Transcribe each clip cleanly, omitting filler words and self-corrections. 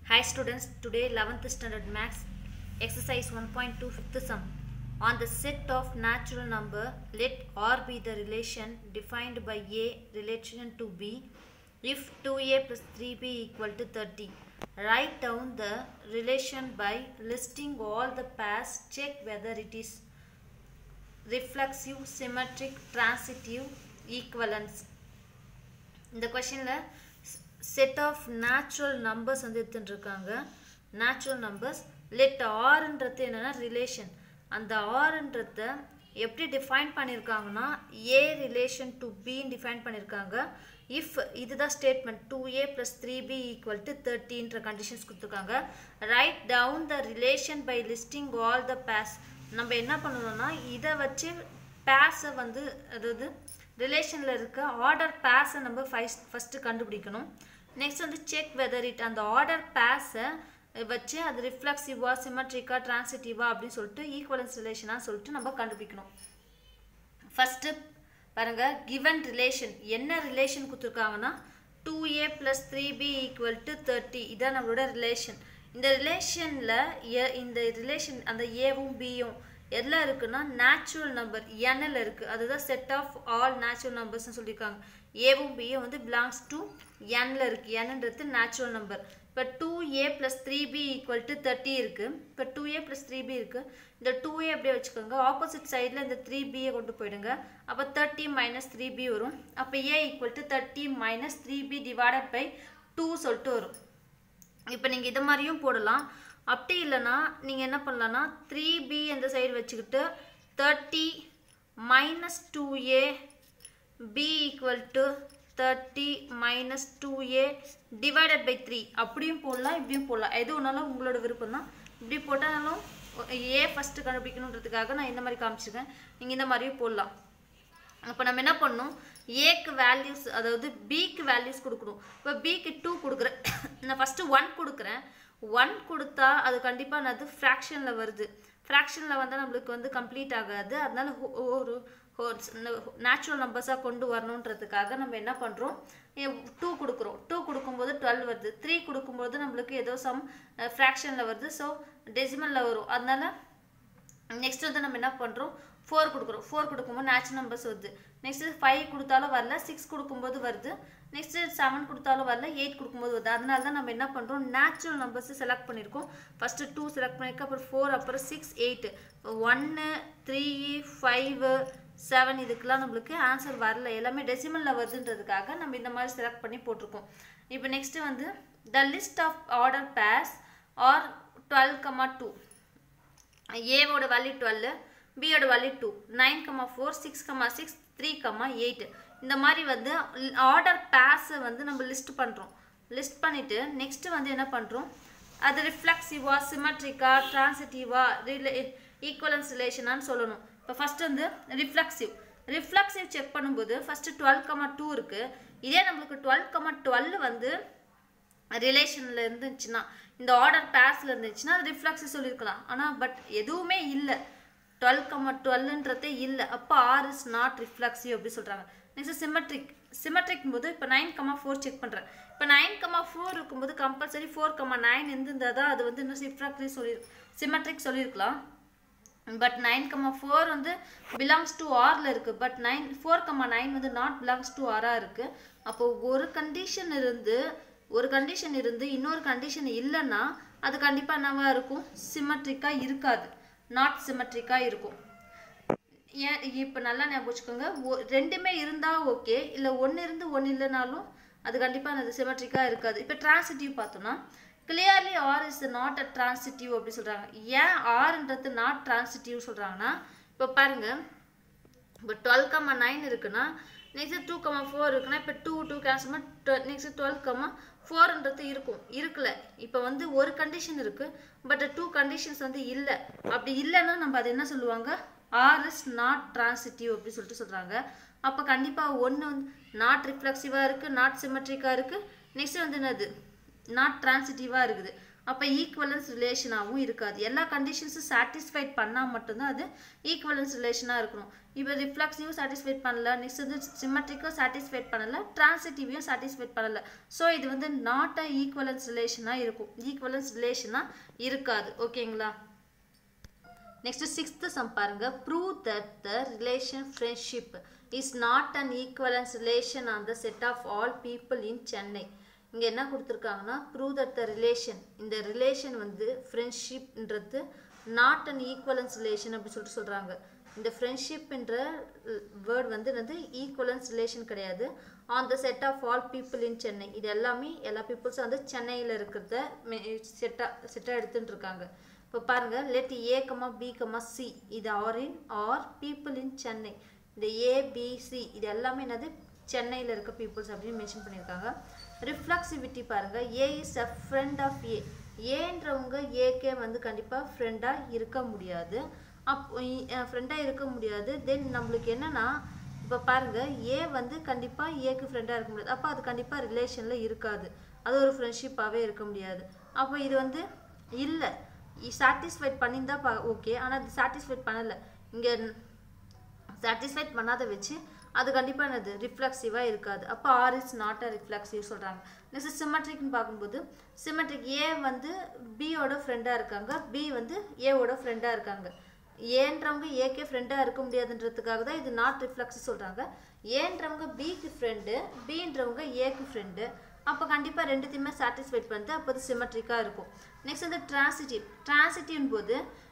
Hi students, today 11th standard maths exercise 1.2 fifth sum. On the set of natural number, let R be the relation defined by A relation to B if 2A plus 3B equal to 30. Write down the relation by listing all the pairs, check whether it is reflexive, symmetric, transitive, equivalence. இந்த கொஸ்டின்ல set of natural numbers வந்து எடுத்துட்டுருக்காங்க. natural numbers let R ன்றது என்னன்னா relation. அந்த R ன்றத எப்படி define பண்ணியிருக்காங்கன்னா A relation to B define பண்ணியிருக்காங்க. if இதுதான் statement 2A plus 3B equal to 30 ன்ற கண்டிஷன்ஸ் கொடுத்துருக்காங்க. write down the relation by listing all the pairs. நம்ம என்ன பண்ணணும்னா இதை வச்சு பேர்ஸை வந்து அதாவது ரிலேஷனில் இருக்க ஆர்டர் பேர்ஸை நம்ம ஃபஸ்ட்டு கண்டுபிடிக்கணும். நெக்ஸ்ட் வந்து செக் வெதர் இட் அந்த ஆர்டர் பேர்ஸை வச்சு அது ரிஃப்ளெக்சிவா சிமெட்ரிக்கா டிரான்சிட்டிவா அப்படின்னு சொல்லிட்டு ஈக்குவலன்ஸ் ரிலேஷனாக சொல்லிட்டு நம்ம கண்டுபிடிக்கணும். ஃபஸ்ட்டு பாருங்கள் கிவன் ரிலேஷன் என்ன ரிலேஷன் கொடுத்துருக்காங்கன்னா 2A plus 3B equal to 30 இதான் நம்மளோட ரிலேஷன். இந்த ரிலேஷனில் இந்த ரிலேஷன் அந்த ஏவும் பியும் எதில் இருக்குன்னா நேச்சுரல் நம்பர் என்எல் இருக்குது. அதுதான் செட் ஆஃப் ஆல் நேச்சுரல் நம்பர்ஸ்னு சொல்லியிருக்காங்க. ஏவும் பியும் வந்து பிலாங்ஸ் டு என்ல இருக்குது. என்னன்றது நேச்சுரல் நம்பர். இப்போ 2A plus 3B equal to 30 இருக்குது. இப்போ 2A plus 3B இருக்குது. இந்த 2A அப்படியே வச்சுக்கோங்க. ஆப்போசிட் சைடில் இந்த 3Bயை கொண்டு போயிடுங்க. அப்போ 30 minus 3B வரும். அப்போ A equal to 30 minus 3B divided by 2 சொல்லிட்டு வரும். இப்போ நீங்கள் இது மாதிரியும் போடலாம். அப்படி இல்லைன்னா நீங்கள் என்ன பண்ணலான்னா 3B அந்த சைடு வச்சுக்கிட்டு 30 minus 2A B equal to 30 minus 2A divided by 3 அப்படியும் போடலாம், இப்படியும் போடலாம். எது ஒன்றாலும் உங்களோட விருப்பம் தான். இப்படி போட்டாலும் A ஃபஸ்ட்டு கண்டுபிடிக்கணுன்றதுக்காக நான் இந்த மாதிரி காமிச்சிருக்கேன். நீங்கள் இந்த மாதிரியும் போடலாம். அப்போ நம்ம என்ன பண்ணணும் ஏக்கு வேல்யூஸ் அதாவது பிக்கு வேல்யூஸ் கொடுக்கணும். இப்போ பிக்கு 2 கொடுக்குறேன். நான் ஃபஸ்ட்டு 1 கொடுக்குறேன். 1 கொடுத்தா அது கண்டிப்பாக நான் அது ஃப்ராக்ஷனில் வருது. ஃப்ராக்ஷனில் வந்தால் நம்மளுக்கு வந்து கம்ப்ளீட் ஆகாது. அதனால ஒரு நேச்சுரல் நம்பர்ஸாக கொண்டு வரணுன்றதுக்காக நம்ம என்ன பண்ணுறோம் 2 கொடுக்குறோம். 2 கொடுக்கும்போது 12 வருது. 3 கொடுக்கும்போது நம்மளுக்கு ஏதோ சம் ஃப்ராக்ஷனில் வருது. ஸோ டெசிமலில் வரும். அதனால நெக்ஸ்ட் வந்து நம்ம என்ன பண்ணுறோம் 4 கொடுக்குறோம். 4 கொடுக்கும்போது நேச்சுரல் நம்பர்ஸ் வருது. நெக்ஸ்ட்டு 5 கொடுத்தாலும் வரல. 6 கொடுக்கும்போது வருது. நெக்ஸ்ட்டு 7 கொடுத்தாலும் வரல. 8 கொடுக்கும்போது வருது. அதனால தான் நம்ம என்ன பண்ணுறோம் நேச்சுரல் நம்பர்ஸை செலக்ட் பண்ணியிருக்கோம். ஃபஸ்ட்டு 2 செலக்ட் பண்ணியிருக்கோம். அப்புறம் 4 அப்புறம் 6 8 1 3 5 7 இதுக்கெலாம் நம்மளுக்கு ஆன்சர் வரல. எல்லாமே டெசிமலில் வருதுன்றதுக்காக நம்ம இந்த மாதிரி செலக்ட் பண்ணி போட்டிருக்கோம். இப்போ நெக்ஸ்ட்டு வந்து the list of order pairs are 12, 2 ஏவோட வேல்யூ 12 பியோட வேல்யூ 2 9, 4 6, 6 3, 8 இந்த மாதிரி வந்து ஆர்டர் பேர்ஸை வந்து நம்ம லிஸ்ட் பண்ணுறோம். லிஸ்ட் பண்ணிவிட்டு நெக்ஸ்ட்டு வந்து என்ன பண்ணுறோம் அது ரிஃப்ளெக்சிவா சிமெட்ரிக்கா டிரான்சிட்டிவா ஈக்குவலன்ஸ் ரிலேஷனான்னு சொல்லணும். இப்போ ஃபஸ்ட்டு வந்து ரிஃப்ளெக்சிவ் செக் பண்ணும்போது ஃபஸ்ட்டு 12, 2 இருக்குது. இதே நம்மளுக்கு 12, 12 வந்து ரிலேஷனில் இருந்துச்சுன்னா இந்த ஆர்டர் பேர்ஸில் இருந்துச்சுன்னா அது ரிஃப்ளெக்ஸிவ் சொல்லியிருக்கலாம். ஆனால் பட் எதுவுமே இல்லை 12, 12ன்றதே இல்லை. அப்போ ஆர் இஸ் நாட் ரிஃப்ளெக்ஸிவ் அப்படி சொல்கிறாங்க. நெக்ஸ்ட் சிமெட்ரிக் போது இப்போ 9, 4 செக் பண்ணுறேன். இப்போ 9, 4 இருக்கும்போது கம்பல்சரி 4, 9 இருந்திருந்தால் தான் அது வந்து இன்னும் சிமெட்ரிக் சொல்லியிருக்கலாம். பட் 9, 4 வந்து பிலாங்ஸ் டு ஆரில் இருக்குது. பட் 4, 9 வந்து நாட் பிலாங்ஸ் டு ஆராக இருக்குது. அப்போது ஒரு கண்டிஷன் இருந்து இன்னொரு கண்டிஷன் இல்லைன்னா அது கண்டிப்பாக என்னவா இருக்கும் சிமெட்ரிக்காக இருக்காது, நாட் சிமெட்ரிக்காக இருக்கும். ஏன் இப்போ நல்லா ஞாபகம் வச்சுக்கோங்க. ரெண்டுமே இருந்தால் ஓகே, இல்லை ஒன்று இருந்து ஒன்று இல்லைனாலும் அது கண்டிப்பாக அது சிமெட்ரிக்காக இருக்காது. இப்போ டிரான்சிட்டிவ் பார்த்தோம்னா clearly R is not a transitive அப்படி சொல்கிறாங்க. ஏன் ஆர்ன்றது நாட் டிரான்சிட்டிவ் சொல்கிறாங்கன்னா இப்போ பாருங்கள் இப்போ 12, 9 இருக்குன்னா நெக்ஸ்ட் 2, 4 இருக்குன்னா இப்போ 2 கேன்சல் பண்ணால் நெக்ஸ்ட் 12, 4ன்றது இருக்குல்ல. இப்போ வந்து ஒரு கண்டிஷன் இருக்குது பட் 2 கண்டிஷன்ஸ் வந்து இல்லை. அப்படி இல்லைன்னா நம்ம அது என்ன சொல்லுவாங்க ஆர் இஸ் நாட் டிரான்சிட்டிவ் அப்படி சொல்லிட்டு சொல்கிறாங்க. அப்போ கண்டிப்பாக ஒன்று வந்து நாட் ரிஃப்ளெக்சிவாக இருக்குது, நாட் சிமெட்ரிக்காக இருக்குது. நெக்ஸ்ட் வந்து என்னது நாட் டிரான்சிட்டிவாக இருக்குது. அப்போ ஈக்குவலன்ஸ் ரிலேஷனாகவும் இருக்காது. எல்லா கண்டிஷன்ஸும் சாட்டிஸ்ஃபைட் பண்ணால் மட்டும்தான் அது ஈக்குவலன்ஸ் ரிலேஷனாக இருக்கணும். இப்போ ரிஃப்ளெக்ஸிவும் சாட்டிஸ்ஃபைட் பண்ணல, நெக்ஸ்ட் வந்து சிமெட்ரிக்கும் சாட்டிஸ்ஃபைட் பண்ணலை, டிரான்சிட்டிவையும் சாட்டிஸ்ஃபைட் பண்ணலை. ஸோ இது வந்து நாட் அ ஈக்குவலன்ஸ் ரிலேஷனாக இருக்கும், ஈக்குவலன்ஸ் ரிலேஷனாக இருக்காது. ஓகேங்களா? Next sixth sum பாருங்க. Prove that the relation friendship is not an equivalence relation on the set of all people in Chennai. இங்க என்ன கொடுத்திருக்காங்கன்னா prove that the relation, இந்த relation வந்து friendshipன்றது not an equivalence relation அப்படி சொல்றாங்க. இந்த friendshipன்ற word வந்து equivalence relation கிடையாது. On the set of all people in Chennai, இது எல்லாமே எல்லா peoples வந்து சென்னையில் இருக்கிறத செட்டா எடுத்துட்டு இருக்காங்க. இப்போ பாருங்க, let A, B, C இது or people in Chennai. இந்த A, B, C இது எல்லாமே என்னது சென்னையில் இருக்க peoples அப்படின்னு மென்ஷன் பண்ணியிருக்காங்க. ரிஃப்ளெக்சிவிட்டி பாருங்க, A is a friend of A. ஏன்றவங்க AK வந்து கண்டிப்பாக ஃப்ரெண்டாக இருக்க முடியாது. ஃப்ரெண்டாக இருக்க முடியாது. தென் நம்மளுக்கு என்னன்னா இப்போ பாருங்க, ஏ வந்து கண்டிப்பாக ஏக்கு ஃப்ரெண்டாக இருக்க முடியாது. அப்போ அது கண்டிப்பாக ரிலேஷனில் இருக்காது, அது ஒரு ஃப்ரெண்ட்ஷிப்பாகவே இருக்க முடியாது. அப்போ இது வந்து இல்லை, சாட்டிஸ்ஃபைட் பண்ணியிருந்தா ஓகே, ஆனால் அது சாட்டிஸ்ஃபைட் பண்ணலை. இங்கே சாட்டிஸ்ஃபைட் பண்ணாத வச்சு அது கண்டிப்பாக என்னது ரிஃப்ளெக்சிவாக இருக்காது. அப்போ R is not a reflexive சொல்கிறாங்க. நெக்ஸ்ட் சிமெட்ரிக்னு பார்க்கும்போது சிமெட்ரிக் ஏ வந்து பியோட ஃப்ரெண்டாக இருக்காங்க, பி வந்து ஏவோட ஃப்ரெண்டாக இருக்காங்க. ஏன்றவங்க ஏக்கே ஃப்ரெண்டாக இருக்க முடியாதுன்றதுக்காக தான் இது நாட் ரிஃப்ளெக்சிவ் சொல்கிறாங்க. ஏன்றவங்க பிக்கு ஃப்ரெண்டு, பின்றவங்க ஏக்கு ஃப்ரெண்டு. அப்போ கண்டிப்பாக ரெண்டுத்தையுமே சாட்டிஸ்ஃபைட் பண்ணிட்டு அப்போ அது சிமெட்ரிக்காக இருக்கும். நெக்ஸ்ட் வந்து டிரான்சிட்டிவ் போது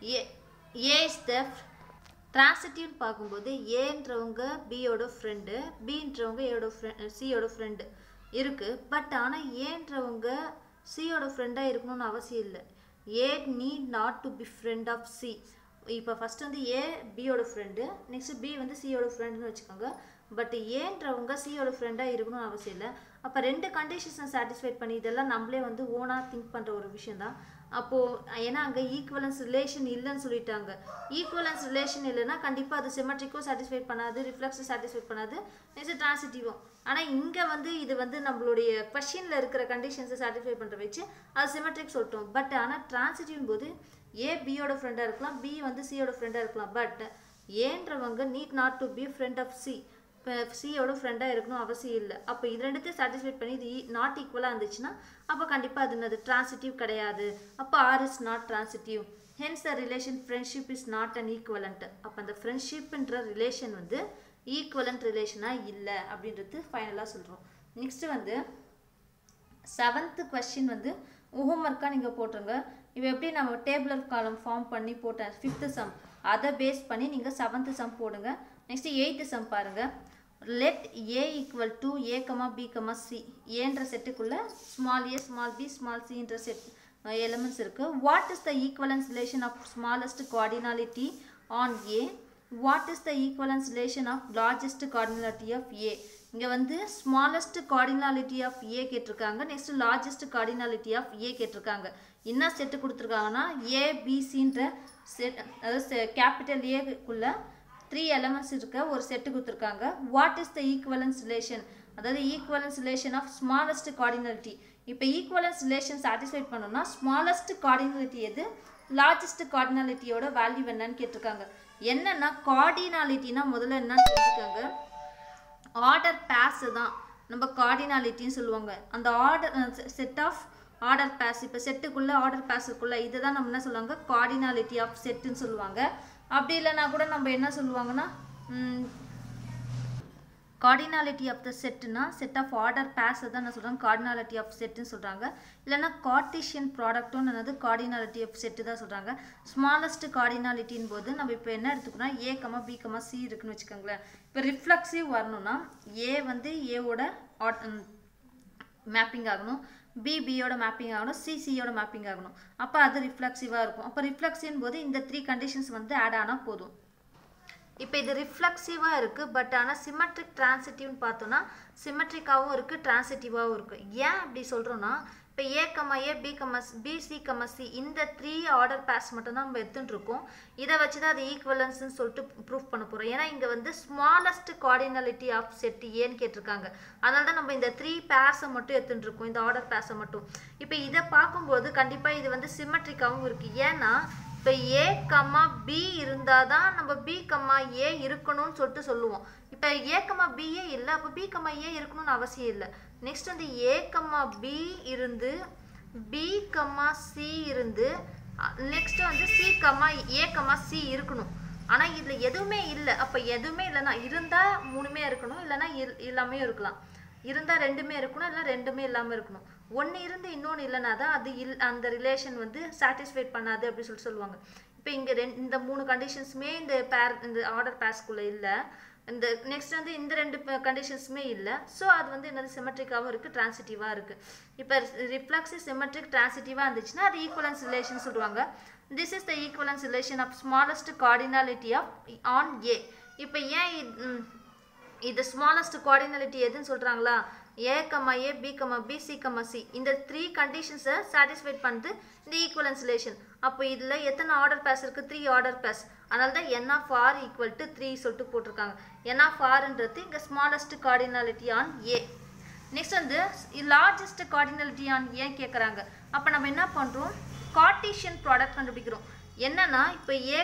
ஏ இஸ் த டிரான்சிட்டிவ்னு பார்க்கும்போது ஏன்றவங்க பியோட ஃப்ரெண்டு, பின்றவங்க சியோட ஃப்ரெண்டு இருக்குது. பட் ஆனால் ஏன்றவங்க சியோட ஃப்ரெண்டாக இருக்கணும்னு அவசியம் இல்லை. A need not to be friend of C. இப்போ ஃபஸ்ட் வந்து ஏ பியோட ஃப்ரெண்டு, நெக்ஸ்ட் பி வந்து சியோட ஃப்ரெண்டுன்னு வச்சுக்கோங்க. பட் ஏன்றவங்க சியோட ஃப்ரெண்டாக இருக்கணும்னு அவசியம் இல்லை. அப்போ ரெண்டு கண்டிஷன்ஸை சாட்டிஸ்ஃபைட் பண்ணி இதெல்லாம் நம்மளே வந்து ஓனாக திங்க் பண்ணுற ஒரு விஷயம் தான். அப்போது ஏன்னா அங்கே ஈக்குவலன்ஸ் ரிலேஷன் இல்லைன்னு சொல்லிட்டாங்க. ஈக்குவலன்ஸ் ரிலேஷன் இல்லைன்னா கண்டிப்பாக அது சிமெட்ரிக்கும் சாட்டிஸ்ஃபைட் பண்ணாது, ரிஃப்ளெக்ஸும் சாட்டிஸ்ஃபைட் பண்ணாது, நெக்ஸ்ட் டிரான்சிட்டிவும். ஆனால் இங்கே வந்து இது வந்து நம்மளுடைய கொஷினில் இருக்கிற கண்டிஷன்ஸை சாட்டிஸ்ஃபை பண்ணுற வச்சு அது சிமெட்ரிக் சொல்லிட்டோம். பட் ஆனால் டிரான்சிட்டிவ் போது ஏ பியோட ஃப்ரெண்டாக இருக்கலாம், பி வந்து சியோட ஃப்ரெண்டாக இருக்கலாம். பட் ஏன்றவங்க need not to be friend of C, இப்போ சியோட ஃப்ரெண்டாக இருக்கணும் அவசியம் இல்லை. அப்போ இது ரெண்டுத்தையும் சாட்டிஸ்ஃபைட் பண்ணி இது நாட் ஈக்குவலாக இருந்துச்சுன்னா அப்போ கண்டிப்பாக அது என்னது டிரான்சிட்டிவ் கிடையாது. அப்போ R is not transitive. Hence the relation friendship is not an equivalent. அப்போ அந்த ஃப்ரெண்ட்ஷிப்ன்ற ரிலேஷன் வந்து ஈக்குவலண்ட் ரிலேஷனாக இல்லை அப்படின்றது ஃபைனலாக சொல்கிறோம். நெக்ஸ்ட்டு வந்து 7th கொஸ்டின் வந்து ஹோம்ஒர்க்காக நீங்கள் போட்டுருங்க. இப்போ எப்படி நம்ம டேபிளர் காலம் ஃபார்ம் பண்ணி போட்டேன் 5th சம், அதை பேஸ் பண்ணி நீங்கள் 7th சம் போடுங்க. நெக்ஸ்ட் 8th சம் பாருங்கள். let a equal to a, b, c ஏன்ற செட்டுக்குள்ள small a, small b, small c என்ற செட் எலிமெண்ட்ஸ் இருக்கு. what is the equivalence relation of smallest cardinality on a? what is the equivalence relation of largest cardinality of a? இங்க வந்து smallest cardinality of a கேட்டிருக்காங்க, next largest cardinality of a கேட்டிருக்காங்க. என்ன set கொடுத்துருக்காங்கன்னா a, b, c என்ற set, அதாவது capital a குள்ள 3 elements இருக்க ஒரு செட்டு கொடுத்துருக்காங்க. What is the equivalence relation, அதாவது equivalence relation of smallest cardinality. இப்போ ஈக்குவலன்ஸ் ரிலேஷன் சாட்டிஸ்ஃபைட் பண்ணணும்னா ஸ்மாலஸ்ட் கார்டினாலிட்டி எது, லார்ஜஸ்ட் கார்டினாலிட்டியோட வேல்யூ என்னன்னு கேட்டிருக்காங்க. என்னன்னா கார்டினாலிட்டினா முதல்ல என்னன்னு தெரிஞ்சுக்காங்க, ஆர்டர் பேஸ் தான் நம்ம கார்டினாலிட்டின்னு சொல்லுவாங்க. அந்த order set of order pairs, இப்போ செட்டுக்குள்ளே ஆர்டர் பேஸுக்குள்ளே இதை தான் நம்ம என்ன சொல்லுவாங்க கார்டினாலிட்டி ஆஃப் செட்டுன்னு சொல்லுவாங்க. அப்படி இல்லைனா கூட நம்ம என்ன சொல்லுவாங்கன்னா கார்டினாலிட்டி ஆஃப் த செட்டுனா செட் ஆஃப் ஆர்டர் பேஸ் தான் என்ன சொல்கிறாங்க கார்டினாலிட்டி ஆஃப் செட்டுன்னு சொல்கிறாங்க. இல்லைனா கார்டீசியன் ப்ராடக்ட்டும் என்னது கார்டினாலிட்டி ஆஃப் செட்டு தான் சொல்கிறாங்க. ஸ்மாலஸ்ட் கார்டினாலிட்டின் போது நம்ம இப்போ என்ன எடுத்துக்கணும், ஏ, பி, சி இருக்குன்னு வச்சுக்கோங்களேன். இப்போ ரிஃப்ளெக்சிவ் வரணும்னா ஏ வந்து ஏவோட மேப்பிங் ஆகணும், பி பியோட மேப்பிங் ஆகணும், சி சியோட மேப்பிங் ஆகணும். அப்போ அது ரிஃப்ளெக்சிவாக இருக்கும். அப்போ ரிஃப்ளெக்சிவ் போது இந்த 3 கண்டிஷன்ஸ் வந்து ஆட் ஆனால் போதும். இப்போ இது ரிஃப்ளெக்சிவாக இருக்குது, பட் ஆனால் சிமெட்ரிக் டிரான்சிட்டிவ்னு பார்த்தோன்னா சிமெட்ரிக்காகவும் இருக்குது, டிரான்சிட்டிவாகவும் இருக்குது. ஏன் அப்படி சொல்கிறோன்னா, இப்போ A, B, B, C, C இந்த 3 ஆர்டர் பேர்ஸ் மட்டும் தான் நம்ம எடுத்துகிட்டு இருக்கோம். இதை வச்சு தான் அது ஈக்குவலன்ஸ்னு சொல்லிட்டு ப்ரூஃப் பண்ண போகிறோம். ஏன்னா இங்கே வந்து ஸ்மாலஸ்ட் கார்டினாலிட்டி ஆஃப் செட் ஏன்னு கேட்டிருக்காங்க. அதனால தான் நம்ம இந்த 3 பேர்ஸை மட்டும் எடுத்துகிட்டு இருக்கோம், இந்த ஆர்டர் பேர்ஸை மட்டும். இப்போ இதை பார்க்கும்போது கண்டிப்பாக இது வந்து சிமெட்ரிக்காகவும் இருக்குது. ஏன்னா இப்போ ஏ, பி இருந்தால் தான் நம்ம பி, ஏ இருக்கணும்னு சொல்லிட்டு சொல்லுவோம். இப்போ ஏ, பியே இல்லை, அப்போ பி, ஏ இருக்கணும்னு அவசியம் இல்லை. நெக்ஸ்ட் வந்து ஏ, பி இருந்து பி, சி இருந்து நெக்ஸ்ட் வந்து சி, ஏ, சி இருக்கணும். ஆனால் இதில் எதுவுமே இல்லை. அப்போ எதுவுமே இல்லைன்னா இருந்தால் 3மே இருக்கணும், இல்லைன்னா இல்லாமே இருக்கலாம். இருந்தால் 2மே இருக்கணும், இல்லை 2மே இல்லாமல் இருக்கணும். ஒன்று இருந்து இன்னொன்று இல்லைனா தான் அது அந்த ரிலேஷன் வந்து சாட்டிஸ்ஃபைட் பண்ணாது அப்படின்னு சொல்லுவாங்க. இப்போ இங்கே இந்த 3 கண்டிஷன்ஸுமே இந்த ஆர்டர் பேர்ஸ்குள்ளே இல்லை. இந்த நெக்ஸ்ட் வந்து இந்த 2 கண்டிஷன்ஸுமே இல்லை. ஸோ அது வந்து என்னது சிமெட்ரிக்காகவும் இருக்குது, டிரான்சிட்டிவாக இருக்குது. இப்போ ரிஃப்ளெக்ஸிவ், சிமெட்ரிக், டிரான்சிட்டிவாக இருந்துச்சுன்னா அது ஈக்குவலன்ஸ் ரிலேஷன் சொல்லுவாங்க. This is the equivalence relation of smallest cardinality of on A. இப்போ ஏன் இது ஸ்மாலஸ்ட் கார்டினாலிட்டி எதுன்னு சொல்கிறாங்களா? ஏ, பி, சி இந்த 3 கண்டிஷன்ஸை சாட்டிஸ்ஃபைட் பண்ணுது இந்த ஈக்குவலன்ஸ் ரிலேஷன். அப்போ இதில் எத்தனை ஆர்டர் பேர்ஸ் இருக்குது? 3 ஆர்டர் பேர்ஸ். அதனால தான் n of r equal to 3 சொல்லிட்டு போட்டிருக்காங்க. n of rன்றது இங்கே smallest cardinality on A. Next வந்து லார்ஜஸ்ட் கார்டினாலிட்டி ஆன் ஏ கேட்குறாங்க. அப்போ நம்ம என்ன பண்ணுறோம்? கார்ட்டீசியன் ப்ராடக்ட் கண்டுபிடிக்கிறோம். என்னன்னா இப்போ ஏ,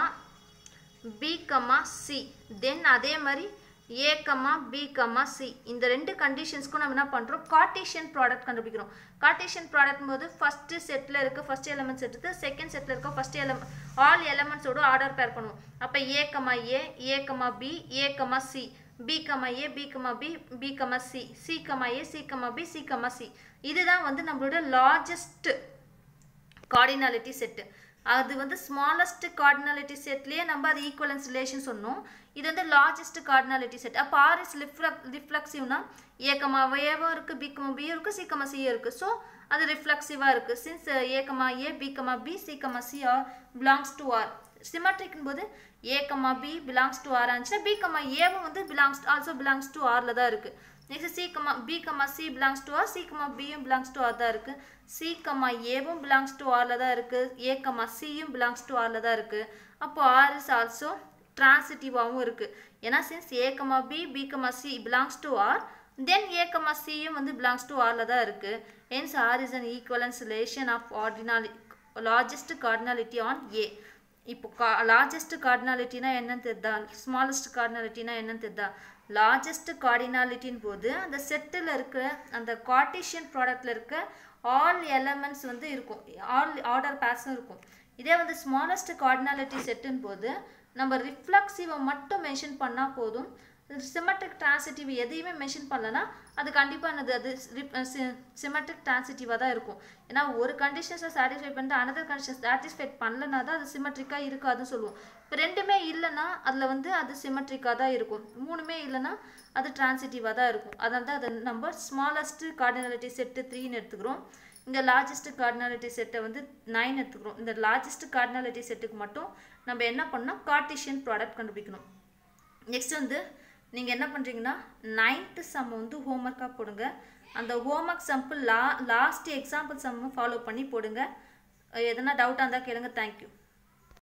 பி, சி தென் அதே மாதிரி ஏ, பி, சி இந்த 2 கண்டிஷன்ஸ்க்கும் நம்ம என்ன பண்ணுறோம்? கார்ட்டீசியன் ப்ராடக்ட் கண்டுபிடிக்கிறோம். கார்ட்டீசியன் ப்ராடக்ட் போது ஃபர்ஸ்ட் செட்டில் இருக்க ஃபர்ஸ்ட் எலிமெண்ட்ஸ் எடுத்து செகண்ட் செட்டில் இருக்க ஃபர்ஸ்ட் ஆல் எலிமெண்ட்ஸோட ஆர்டர் பேர் பண்ணுவோம். அப்போ A, A, B, A, C, B, A, B, C, C, A, C, B, C இதுதான் வந்து நம்மளோட லார்ஜஸ்ட் கார்டினாலிட்டி செட்டு. அது வந்து ஸ்மாலஸ்ட் கார்டினாலிட்டி செட்லேயே நம்ம அது ஈக்குவலன்ஸ் ரிலேஷன் சொன்னோம். இது வந்து லார்ஜஸ்ட் கார்டினாலிட்டி செட். அப்போ ஆர் இஸ் ரிஃப்ளெக்சிவ்னா ஏ, ஏவும் இருக்குது, பி, பியும் இருக்குது, சி, சியும் இருக்குது. ஸோ அது ரிஃப்ளெக்சிவாக இருக்குது. Since A, B, C, C R belongs to R. சிமெட்ரிக்னு போது A, B belongs to R ஆச்சுன்னா பி, ஏவும் வந்து ஆல்சோ பிலாங்ஸ் டு ஆரில் தான் இருக்குது. Next C, B, C belongs to R, C, பியும் பிலாங்ஸ் டு ஆர் தான் இருக்குது. சி, ஏவும் பிலாங்ஸ் டு ஆரில் தான் இருக்குது. ஏ, சியும் பிலாங்ஸ் டு ஆரில் தான் இருக்குது. அப்போ ஆர் இஸ் ஆல்சோ டிரான்சிட்டிவாகவும் இருக்குது. ஏன்னா since A, B, C belongs to R, then A, சியும் வந்து பிலாங்ஸ் டு ஆரில் தான் இருக்குது. Hence R is an equivalence relation of largest cardinality on A. இப்போ லார்ஜஸ்ட் கார்டினாலிட்டினா என்னன்னு தெரியுதா? ஸ்மாலஸ்ட் கார்டினாலிட்டினா என்னன்னு தெரியுதா? லார்ஜஸ்ட் கார்டினாலிட்டின் போது அந்த செட்டில் இருக்கிற அந்த கார்ட்டீசியன் ப்ராடக்டில் இருக்க ஆல் எலமெண்ட்ஸ் வந்து இருக்கும், ஆல் ஆர்டர் பேர்ஸும் இருக்கும். இதே வந்து ஸ்மாலஸ்ட் கார்டினாலிட்டி செட்டுன்னு போது நம்ம ரிஃப்ளெக்சிவை மட்டும் மென்ஷன் பண்ணால் போதும். சிமெட்ரிக் டிரான்சிட்டிவ் எதையுமே மென்ஷன் பண்ணலன்னா அது கண்டிப்பாக அது சிமெட்ரிக் டிரான்சிட்டிவாக தான் இருக்கும். ஏன்னா ஒரு கண்டிஷன்ஸை சாட்டிஸ்ஃபை பண்ணிட்டு அனதர் கண்டிஷன் சாட்டிஸ்ஃபை பண்ணலன்னா தான் அது சிமெட்ரிக்காக இருக்காதுன்னு சொல்லுவோம். இப்போ 2மே இல்லைன்னா அதில் வந்து அது சிமெட்ரிக்காக தான் இருக்கும். 3மே இல்லைன்னா அது டிரான்சிட்டிவாக தான் இருக்கும். அதனால தான் அதை நம்ம ஸ்மாலஸ்ட் கார்டினாலிட்டி செட்டு 3ன்னு எடுத்துக்கிறோம். இங்கே லார்ஜஸ்ட் கார்டினாலிட்டி செட்டை வந்து 9 எடுத்துக்கிறோம். இந்த லார்ஜஸ்ட் கார்டினாலிட்டி செட்டுக்கு மட்டும் நம்ம என்ன பண்ணோம்? கார்ட்டீசியன் ப்ராடக்ட் கண்டுபிடிக்கணும். நெக்ஸ்ட் வந்து நீங்கள் என்ன பண்ணுறீங்கன்னா 9th சம் வந்து ஹோம்ஒர்க்காக போடுங்க. அந்த ஹோம்ஒர்க் சம்ப்பு லாஸ்ட் எக்ஸாம்பிள் சம்மும் ஃபாலோ பண்ணி போடுங்க. எதனா டவுட்டாக இருந்தால் கேளுங்க. தேங்க்யூ.